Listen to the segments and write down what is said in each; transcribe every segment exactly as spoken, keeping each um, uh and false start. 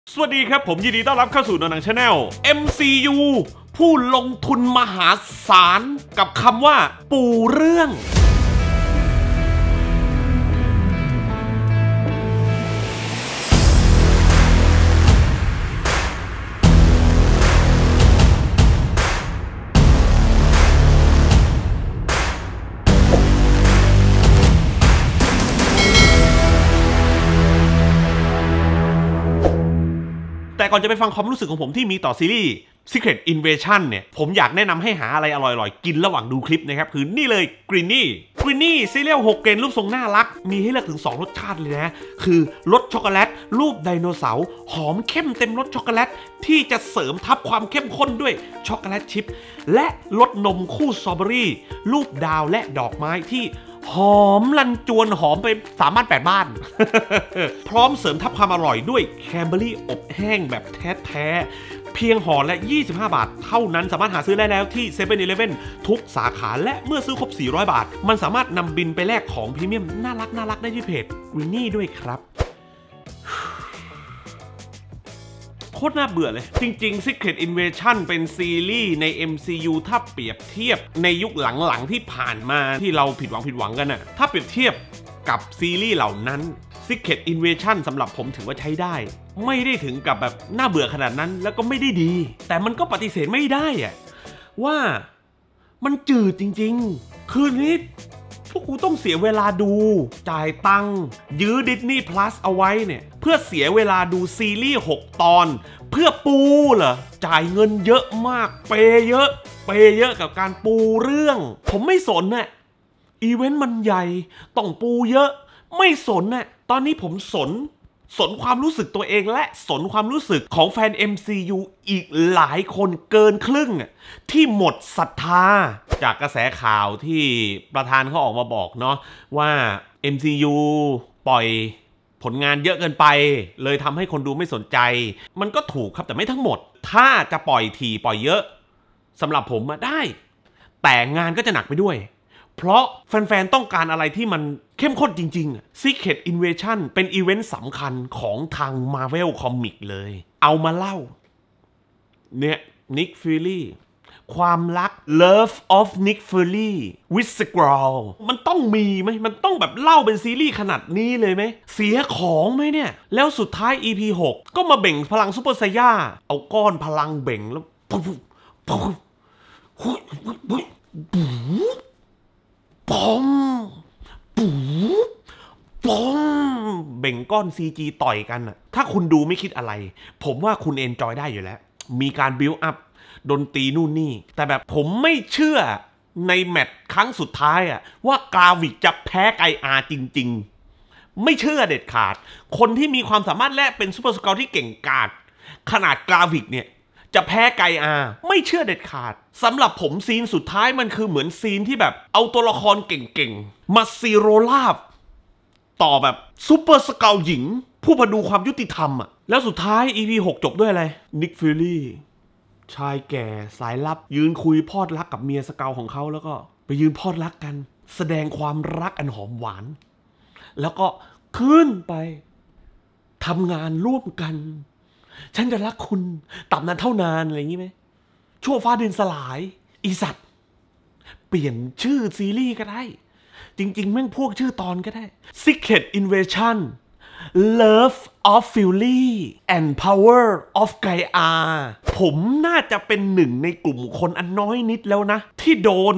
สวัสดีครับผมยินดีต้อนรับเข้าสู่หนังชาแนล เอ็ม ซี ยู ผู้ลงทุนมหาศาลกับคำว่าปูเรื่องแต่ก่อนจะไปฟังความรู้สึกของผมที่มีต่อซีรีส์ Secret Invasion เนี่ยผมอยากแนะนำให้หาอะไรอร่อยๆกินระหว่างดูคลิปนะครับคือนี่เลย Greenie Greenie ซีเรียลหกเกรนรูปทรงน่ารักมีให้เลือกถึงสองรสชาติเลยนะคือรสช็อกโกแลตรูปไดโนเสาร์หอมเข้มเต็มรสช็อกโกแลตที่จะเสริมทับความเข้มข้นด้วยช็อกโกแลตชิพและรสนมคู่สตรอเบอรี่รูปดาวและดอกไม้ที่หอมลันจวนหอมไปสามบ้านแปดบ้าน พร้อมเสริมทับความอร่อยด้วยแคนเบอรี่อบแห้งแบบแท้ๆเพียงห่อละยี่สิบห้าบาทเท่านั้นสามารถหาซื้อได้แล้วที่ เซเว่น อีเลฟเว่น ทุกสาขาและเมื่อซื้อครบสี่ร้อยบาทมันสามารถนำบินไปแลกของพรีเมียมน่ารักน่ารักได้ที่เพจ Greenie ด้วยครับโคตรน่าเบื่อเลยจริงๆ Secret Invasion เป็นซีรีส์ใน เอ็ม ซี ยู ถ้าเปรียบเทียบในยุคหลังๆที่ผ่านมาที่เราผิดหวังผิดหวังกันน่ะถ้าเปรียบเทียบกับซีรีส์เหล่านั้น Secret Invasion สำหรับผมถือว่าใช้ได้ไม่ได้ถึงกับแบบน่าเบื่อขนาดนั้นแล้วก็ไม่ได้ดีแต่มันก็ปฏิเสธไม่ได้อะว่ามันจืดจริงๆคืนนี้พวกกูต้องเสียเวลาดูจ่ายตังค์ยื้อ Disney Plus เอาไว้เนี่ยเพื่อเสียเวลาดูซีรีส์หกตอนเพื่อปูเหรอจ่ายเงินเยอะมากเปย์เยอะเปย์เยอะกับการปูเรื่องผมไม่สนน่ะอีเวนต์มันใหญ่ต้องปูเยอะไม่สนน่ะตอนนี้ผมสนสนความรู้สึกตัวเองและสนความรู้สึกของแฟน เอ็ม ซี ยู อีกหลายคนเกินครึ่งที่หมดศรัทธาจากกระแสข่าวที่ประธานเขาออกมาบอกเนาะว่า เอ็ม ซี ยู ปล่อยผลงานเยอะเกินไปเลยทำให้คนดูไม่สนใจมันก็ถูกครับแต่ไม่ทั้งหมดถ้าจะปล่อยทีปล่อยเยอะสำหรับผมมาได้แต่งานก็จะหนักไปด้วยเพราะแฟนๆต้องการอะไรที่มันเข้มข้นจริงๆ Secret Invasion เป็นอีเวนต์สำคัญของทาง Marvel Comics เลยเอามาเล่าเนี่ย Nick Fury ความรัก Love of Nick Fury with Skrull มันต้องมีไหมมันต้องแบบเล่าเป็นซีรีส์ขนาดนี้เลยไหมเสียของไหมเนี่ยแล้วสุดท้าย อี พี หกก็มาเบ่งพลังซูเปอร์ไซย่าเอาก้อนพลังเบ่งแล้วปุ๊บปุ๊บปุ๊บปุ๊บปอมปูปอมเบ่งก้อน ซี จี ต่อยกันน่ะถ้าคุณดูไม่คิดอะไรผมว่าคุณเอนจอยได้อยู่แล้วมีการบิวอัพดนตรีนู่นนี่แต่แบบผมไม่เชื่อในแมตช์ครั้งสุดท้ายอะว่ากราวิกจะแพ้ไกอาร์จริงๆไม่เชื่อเด็ดขาดคนที่มีความสามารถและเป็นซูเปอร์สเกลที่เก่งกาจขนาดกราวิกเนี่ยจะแพ้ไกอาไม่เชื่อเด็ดขาดสำหรับผมซีนสุดท้ายมันคือเหมือนซีนที่แบบเอาตัวละครเก่งๆมาซีโรลาบต่อแบบซูเปอร์สเกลหญิงผู้พดุงความยุติธรรมอ่ะแล้วสุดท้าย อี พี หกจบด้วยอะไรนิกฟิลลี่ชายแก่สายลับยืนคุยพอดรักกับเมียสเกลของเขาแล้วก็ไปยืนพอดรักกันแสดงความรักอันหอมหวานแล้วก็ขึ้นไปทำงานร่วมกันฉันจะรักคุณตับนานเท่านานอะไรอย่างนี้ไหมชั่วฟ้าดินสลายอีสัตว์เปลี่ยนชื่อซีรีส์ก็ได้จริงๆแม่งพวกชื่อตอนก็ได้ Secret Invasion Love of Fury and Power of Gaia ผมน่าจะเป็นหนึ่งในกลุ่มคนอันน้อยนิดแล้วนะที่โดน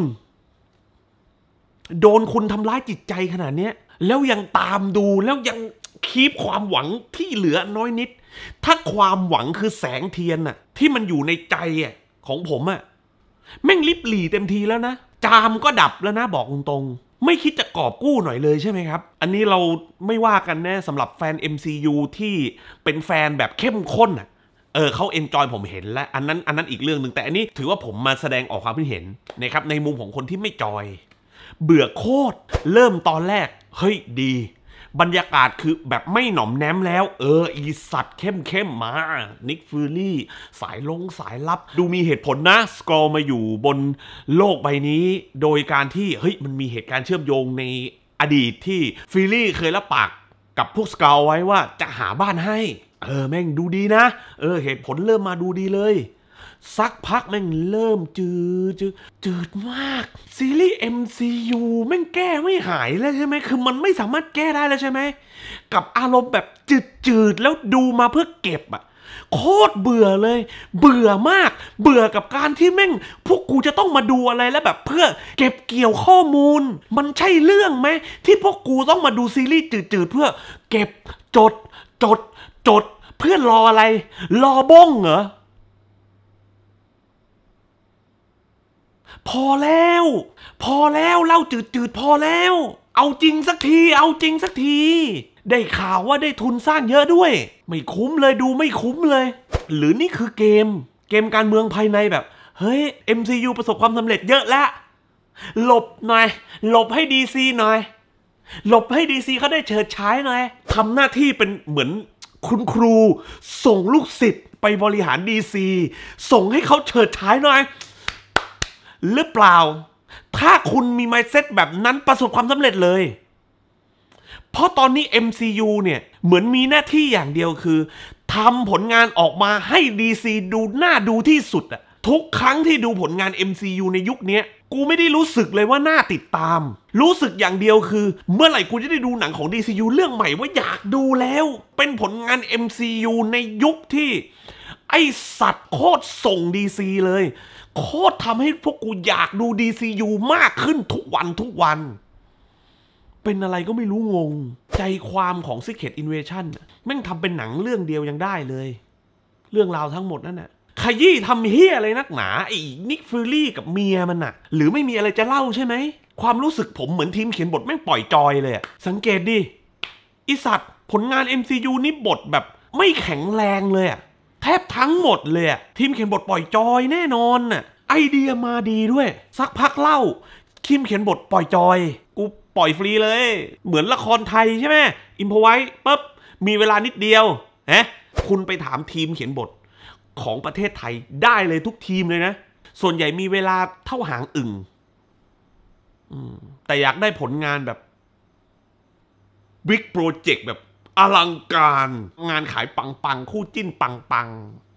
โดนคุณทำร้ายจิตใจขนาดนี้แล้วยังตามดูแล้วยังคีปความหวังที่เหลือน้อยนิดถ้าความหวังคือแสงเทียนน่ะที่มันอยู่ในใจอ่ะของผมอ่ะแม่งลิบหลี่เต็มทีแล้วนะจามก็ดับแล้วนะบอกตรงๆไม่คิดจะกอบกู้หน่อยเลยใช่ไหมครับอันนี้เราไม่ว่ากันแน่สำหรับแฟน เอ็ม ซี ยู ที่เป็นแฟนแบบเข้มข้นอ่ะเออเขาเอนจอยผมเห็นแล้วอันนั้นอันนั้นอีกเรื่องหนึ่งแต่อันนี้ถือว่าผมมาแสดงออกความคิดเห็นนะครับในมุมของคนที่ไม่จอยเบื่อโคตรเริ่มตอนแรกเฮ้ยดีบรรยากาศคือแบบไม่หน่อมแนมแล้วเอออีสัตว์เข้มเข้มมานิกฟิลลี่สายลงสายลับดูมีเหตุผลนะสกรอลมาอยู่บนโลกใบนี้โดยการที่เฮ้ยมันมีเหตุการณ์เชื่อมโยงในอดีตที่ฟิลลี่เคยรับปากกับพวกสกรอลไว้ว่าจะหาบ้านให้เออแม่งดูดีนะเออเหตุผลเริ่มมาดูดีเลยสักพักแม่งเริ่มจืดจืดจืดมากซีรีส์ เอ็ม ซี ยู แม่งแก้ไม่หายแล้วใช่ไหมคือมันไม่สามารถแก้ได้แล้วใช่ไหมกับอารมณ์แบบจืดจืดแล้วดูมาเพื่อเก็บอะโคตรเบื่อเลยเบื่อมากเบื่อกับการที่แม่งพวกกูจะต้องมาดูอะไรแล้วแบบเพื่อเก็บเกี่ยวข้อมูลมันใช่เรื่องไหมที่พวกกูต้องมาดูซีรีส์จืดๆเพื่อเก็บจดจดจดเพื่อรออะไรรอบ้งเหรอพอแล้วพอแล้วเล่าจืดๆพอแล้วเอาจริงสักทีเอาจริงสักทีได้ข่าวว่าได้ทุนสร้างเยอะด้วยไม่คุ้มเลยดูไม่คุ้มเลยหรือนี่คือเกมเกมการเมืองภายในแบบเฮ้ย เอ็ม ซี ยู ประสบความสำเร็จเยอะแล้วหลบหน่อยหลบให้ ดี ซี หน่อยหลบให้ ดี ซี เขาได้เฉิดฉายหน่อยทำหน้าที่เป็นเหมือนคุณครูส่งลูกศิษย์ไปบริหาร ดี ซี ส่งให้เขาเฉิดฉายหน่อยหรือเปล่าถ้าคุณมี mindset แบบนั้นประสบความสำเร็จเลยเพราะตอนนี้ เอ็ม ซี ยู เนี่ยเหมือนมีหน้าที่อย่างเดียวคือทำผลงานออกมาให้ ดี ซี ดูน่าดูที่สุดอะทุกครั้งที่ดูผลงาน เอ็ม ซี ยู ในยุคนี้กูไม่ได้รู้สึกเลยว่าน่าติดตามรู้สึกอย่างเดียวคือเมื่อไหร่กูจะได้ดูหนังของ ดี ซี ยู เรื่องใหม่ว่าอยากดูแล้วเป็นผลงาน เอ็ม ซี ยู ในยุคที่ไอสัตว์โคตรส่ง ดี ซี เลยโคตรทำให้พวกกูอยากดู ดี ซี ยู มากขึ้นทุกวันทุกวันเป็นอะไรก็ไม่รู้งงใจความของ Secret Invasion แม่งทำเป็นหนังเรื่องเดียวยังได้เลยเรื่องราวทั้งหมดนั่นน่ะขยี้ทำเฮี้ยอะไรนักหนาไอ้นิกฟิลลี่กับเมียมันน่ะหรือไม่มีอะไรจะเล่าใช่ไหมความรู้สึกผมเหมือนทีมเขียนบทแม่งปล่อยจอยเลยสังเกตดิอีสัตว์ผลงาน เอ็ม ซี ยู นี่บทแบบไม่แข็งแรงเลยอะแทบทั้งหมดเลยทีมเขียนบทปล่อยจอยแน่นอนน่ะไอเดียมาดีด้วยสักพักเล่าทีมเขียนบทปล่อยจอยกูปล่อยฟรีเลยเหมือนละครไทยใช่ไหมอิมพอไว้ปุ๊บมีเวลานิดเดียวฮะคุณไปถามทีมเขียนบทของประเทศไทยได้เลยทุกทีมเลยนะส่วนใหญ่มีเวลาเท่าหางอึ่งแต่อยากได้ผลงานแบบบิ๊กโปรเจกต์แบบอลังการงานขายปังๆคู่จิ้นปัง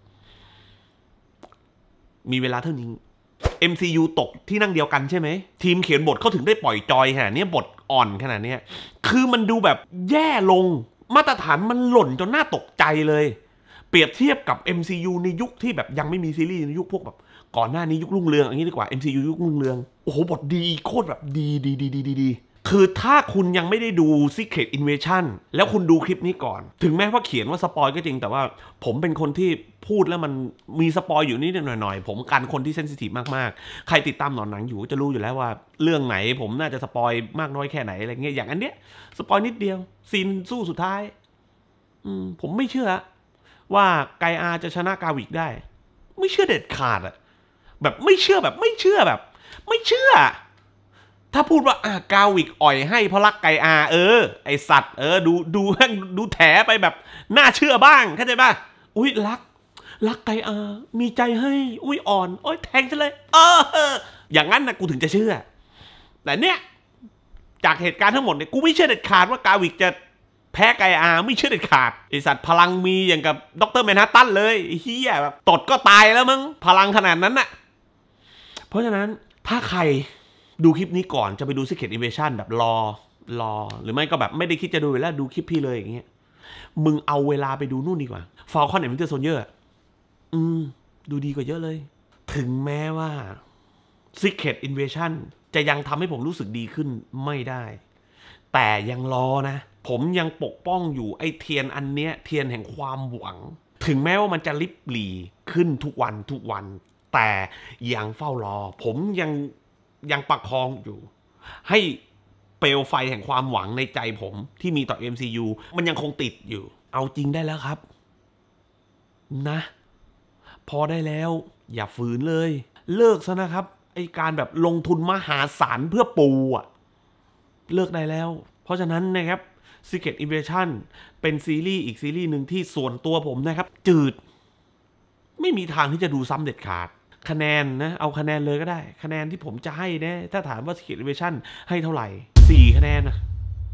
ๆมีเวลาเท่านี้ เอ็ม ซี ยู ตกที่นั่งเดียวกันใช่ไหมทีมเขียนบทเขาถึงได้ปล่อยจอยขนาดนี้บทอ่อนขนาดนี้คือมันดูแบบแย่ลงมาตรฐานมันหล่นจนน่าตกใจเลยเปรียบเทียบกับ เอ็ม ซี ยู ในยุคที่แบบยังไม่มีซีรีส์ในยุคพวกแบบก่อนหน้านี้ยุครุ่งเรืองอย่างนี้ดีกว่า เอ็ม ซี ยู ยุครุ่งเรืองโอ้โหบทดีโคตรแบบดีดีดีดีดีคือถ้าคุณยังไม่ได้ดู Secret Invasion แล้วคุณดูคลิปนี้ก่อนถึงแม้ว่าเขียนว่าสปอยก็จริงแต่ว่าผมเป็นคนที่พูดแล้วมันมีสปอยอยู่นิดหน่อยๆผมกันคนที่เซนซิทีฟมากๆใครติดตามหนอนหนังอยู่จะรู้อยู่แล้วว่าเรื่องไหนผมน่าจะสปอยมากน้อยแค่ไหนอะไรเงี้ยอย่างอันเนี้ยสปอยนิดเดียวซีนสู้สุดท้ายอืมผมไม่เชื่อว่าไกอาจะชนะกาวิกได้ไม่เชื่อเด็ดขาดอะแบบไม่เชื่อแบบไม่เชื่อแบบไม่เชื่อถ้าพูดว่าอ่ากาวิกอ่อยให้เพราะรักไกอาเออไอสัตว์เออดูดูดูแถไปแบบน่าเชื่อบ้างเข้าใจป่ะอุ้ยรักรักไกอามีใจให้อุ้ยอ่อนโอ้ยแทงฉันเลยเอออย่างนั้นนะกูถึงจะเชื่อแต่เนี้ยจากเหตุการณ์ทั้งหมดเนี่ยกูไม่เชื่อเด็ดขาดว่ากาวิกจะแพ้ไกอาไม่เชื่อเด็ดขาดไอสัตว์พลังมีอย่างกับด็อกเตอร์แมนฮัตตันเลยเฮียแบบตดก็ตายแล้วมั้งพลังขนาดนั้นน่ะเพราะฉะนั้นถ้าใครดูคลิปนี้ก่อนจะไปดู Secret Invasion แบบรอรอหรือไม่ก็แบบไม่ได้คิดจะดูแล้วดูคลิปพี่เลยอย่างเงี้ยมึงเอาเวลาไปดูนู่นดีกว่า Falcon and Winter Soldier อืมดูดีกว่าเยอะเลยถึงแม้ว่า Secret Invasion จะยังทำให้ผมรู้สึกดีขึ้นไม่ได้แต่ยังรอนะผมยังปกป้องอยู่ไอ้เทียนอันเนี้ยเทียนแห่งความหวังถึงแม้ว่ามันจะลิบหลี่ขึ้นทุกวันทุกวันแต่ยังเฝ้ารอผมยังยังประคองอยู่ให้เปลวไฟแห่งความหวังในใจผมที่มีต่อ เอ็ม ซี ยู มันยังคงติดอยู่เอาจริงได้แล้วครับนะพอได้แล้วอย่าฝืนเลยเลิกซะนะครับไอการแบบลงทุนมหาศาลเพื่อปูอะเลิกได้แล้วเพราะฉะนั้นนะครับ Secret Invasion เป็นซีรีส์อีกซีรีส์หนึ่งที่ส่วนตัวผมนะครับจืดไม่มีทางที่จะดูซ้ำเด็ดขาดคะแนนนะเอาคะแนนเลยก็ได้คะแนนที่ผมจะให้นะถ้าถามว่า Secret Invasion ให้เท่าไหร่สี่คะแนนนะ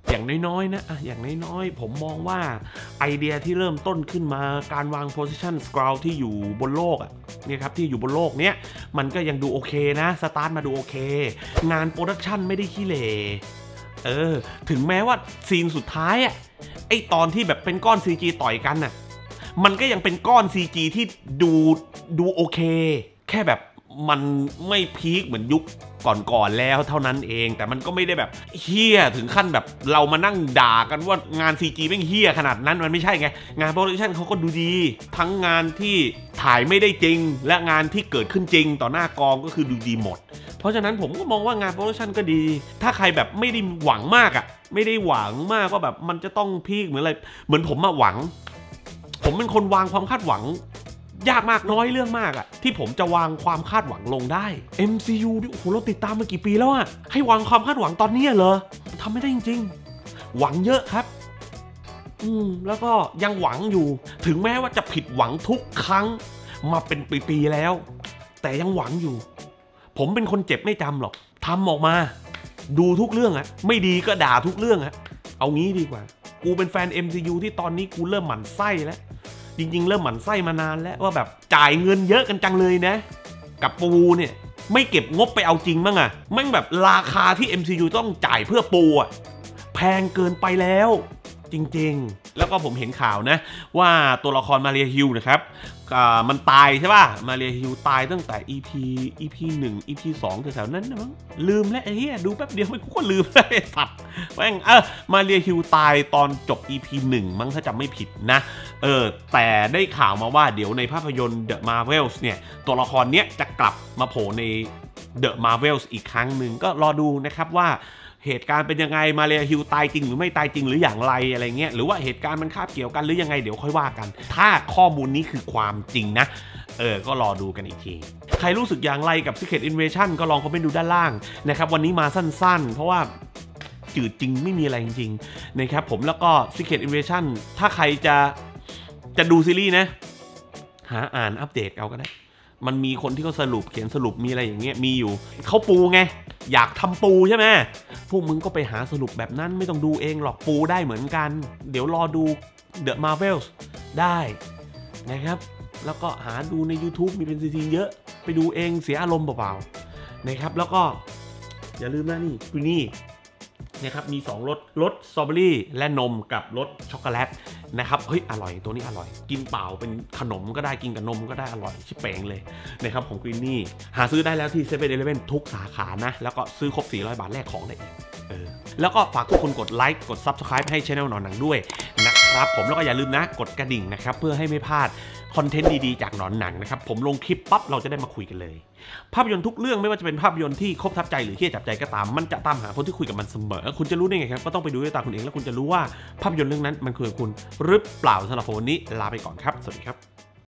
อย่างน้อยๆนะอะอย่างน้อยๆผมมองว่าไอเดียที่เริ่มต้นขึ้นมาการวาง position scroll ที่อยู่บนโลกอ่ะเนี่ยครับที่อยู่บนโลกเนี้ยมันก็ยังดูโอเคนะสตาร์ทมาดูโอเคงานโปรดักชันไม่ได้ขี้เหร่เออถึงแม้ว่าซีนสุดท้ายอ่ะไอตอนที่แบบเป็นก้อน ซี จี ต่อยกันน่ะมันก็ยังเป็นก้อน ซี จี ที่ดูดูโอเคแค่แบบมันไม่พีคเหมือนยุคก่อนๆแล้วเท่านั้นเองแต่มันก็ไม่ได้แบบเฮี้ยถึงขั้นแบบเรามานั่งด่ากันว่างาน ซี จี ไม่เฮี้ยขนาดนั้นมันไม่ใช่ไงงานโปรดักชันเขาก็ดูดีทั้งงานที่ถ่ายไม่ได้จริงและงานที่เกิดขึ้นจริงต่อหน้ากองก็คือดูดีหมดเพราะฉะนั้นผมก็มองว่างานโปรดักชันก็ดีถ้าใครแบบไม่ได้หวังมากอ่ะไม่ได้หวังมากก็แบบมันจะต้องพีคเหมือนอะไรเหมือนผมมาหวังผมเป็นคนวางความคาดหวังยากมากน้อยเรื่องมากอะที่ผมจะวางความคาดหวังลงได้ เอ็ม ซี ยู โอ้โหเราติดตามมากี่ปีแล้วอะให้วางความคาดหวังตอนนี้เหรอทำไม่ได้จริงๆหวังเยอะครับอืมแล้วก็ยังหวังอยู่ถึงแม้ว่าจะผิดหวังทุกครั้งมาเป็นปีๆแล้วแต่ยังหวังอยู่ผมเป็นคนเจ็บไม่จำหรอกทำออกมาดูทุกเรื่องอะไม่ดีก็ด่าทุกเรื่องอะเอางี้ดีกว่ากูเป็นแฟน เอ็ม ซี ยู ที่ตอนนี้กูเริ่มหมั่นไส้แล้วจริงๆเริ่มหมั่นไส้มานานแล้วว่าแบบจ่ายเงินเยอะกันจังเลยนะกับปูเนี่ยไม่เก็บงบไปเอาจริงมั้งอะแม่งแบบราคาที่ เอ็ม ซี ยู ต้องจ่ายเพื่อปูอะแพงเกินไปแล้วจริงๆแล้วก็ผมเห็นข่าวนะว่าตัวละครมาเรียฮิลนะครับมันตายใช่ป่ะมาเรียฮิลตายตั้งแต่ อี พี อี พี หนึ่ง อี พี สองแถวๆนั้นนะมั้งลืมแล้วไอ้เหี้ยดูแป๊บเดียวไม่กูก็ลืมเลยสัตว์แม่งเออมาเรียฮิลตายตอนจบ อี พี หนึ่งมั้งถ้าจำไม่ผิดนะเออแต่ได้ข่าวมาว่าเดี๋ยวในภาพยนตร์ The Marvels เนี่ยตัวละครเนี้ยจะกลับมาโผล่ใน The Marvels อีกครั้งหนึ่งก็รอดูนะครับว่าเหตุการณ์เป็นยังไงมาเรียฮิลตายจริงหรือไม่ตายจริงหรืออย่างไรอะไรเงี้ยหรือว่าเหตุการณ์มันคาบเกี่ยวกันหรือยังไงเดี๋ยวค่อยว่ากันถ้าข้อมูลนี้คือความจริงนะเออก็รอดูกันอีกทีใครรู้สึกอย่างไรกับ Secret Invasion ก็ลองคอมเมนต์ดูด้านล่างนะครับวันนี้มาสั้นๆเพราะว่าจืดจริงไม่มีอะไรจริงๆนะครับผมแล้วก็ Secret Invasion ถ้าใครจะจะดูซีรีส์นะหาอ่านอัปเดตเอาก็ได้มันมีคนที่เขาสรุปเขียนสรุปมีอะไรอย่างเงี้ยมีอยู่เขาปูไงอยากทำปูใช่ไหมพวกมึงก็ไปหาสรุปแบบนั้นไม่ต้องดูเองหรอกปูได้เหมือนกันเดี๋ยวรอดู The Marvels ได้นะครับแล้วก็หาดูใน YouTube มีเป็นซีซีเยอะไปดูเองเสียอารมณ์เปล่าๆนะครับแล้วก็อย่าลืมนะนี่คือนี่นะครับมีสองรสรสสตรอเบอรี่และนมกับรสช็อกโกแลตนะครับเฮ้ยอร่อยตัวนี้อร่อยกินเปล่าเป็นขนมก็ได้กินกับนมก็ได้อร่อยชิบเป่งเลยนะครับของกรีนนี่หาซื้อได้แล้วที่ เซเว่น อีเลฟเว่น ทุกสาขานะแล้วก็ซื้อครบสี่ร้อยบาทแลกของได้อีกเออแล้วก็ฝากทุกคนกดไลค์กด ซับสไครบ์ ให้ช่องหนอนหนังด้วยนะครับผมแล้วก็อย่าลืมนะกดกระดิ่งนะครับเพื่อให้ไม่พลาดคอนเทนต์ดีๆจากหนอนหนังนะครับผมลงคลิปปั๊บเราจะได้มาคุยกันเลยภาพยนตร์ทุกเรื่องไม่ว่าจะเป็นภาพยนตร์ที่ครบทับใจหรือเหี้ยจับใจก็ตามมันจะตามหาคนที่คุยกับมันเสมอคุณจะรู้ได้ไงครับก็ต้องไปดูด้วยตาคุณเองแล้วคุณจะรู้ว่าภาพยนตร์เรื่องนั้นมันคือคุณหรือเปล่าสำหรับวันนี้ลาไปก่อนครับสวัสดีครับ